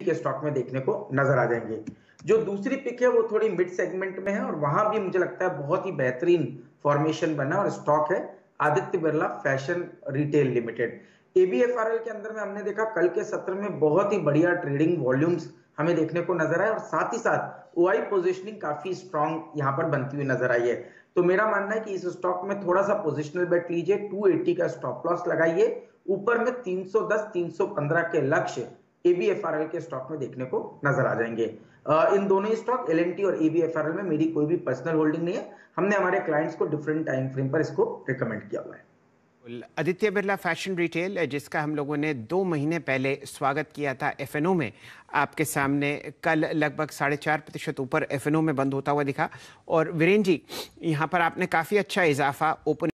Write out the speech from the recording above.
के स्टॉक में देखने को नजर आ जाएंगे। जो दूसरी पिक है वो थोड़ी मिड सेगमेंट में है और वहां भी मुझे लगता है बहुत ही बेहतरीन फॉर्मेशन बना और स्टॉक है Aditya Birla fashion retail limited. ABFRL के अंदर में हमने देखा कल के सत्र में बहुत ही बढ़िया ट्रेडिंग वॉल्यूम्स हमें देखने को नजर आए और साथ ही साथ ओआई पोजिशनिंग काफी स्ट्रांग यहां पर बनती हुई नजर आई है। तो मेरा मानना है कि इस स्टॉक में थोड़ा सा पोजिशनल बेट लीजिए, 280 का स्टॉप लॉस लगाइए, ऊपर में 310 315 के लक्ष्य एबीएफआरएल के स्टॉक में देखने को नजर आ जाएंगे। इन दोनों ही स्टॉक एलएनटी और एबीएफआरएल में मेरी कोई भी पर्सनल होल्डिंग नहीं है, हमने हमारे क्लाइंट्स को डिफरेंट टाइम फ्रेम पर इसको रिकमेंड किया हुआ है। आदित्य बिरला फैशन रिटेल, जिसका हम लोगों ने 2 महीने पहले स्वागत किया था एफएनओ में, आपके सामने कल लगभग 4.5% ऊपर एफएनओ में बंद होता हुआ दिखा। और वीरेन जी, यहाँ पर आपने काफ़ी अच्छा इजाफा ओपन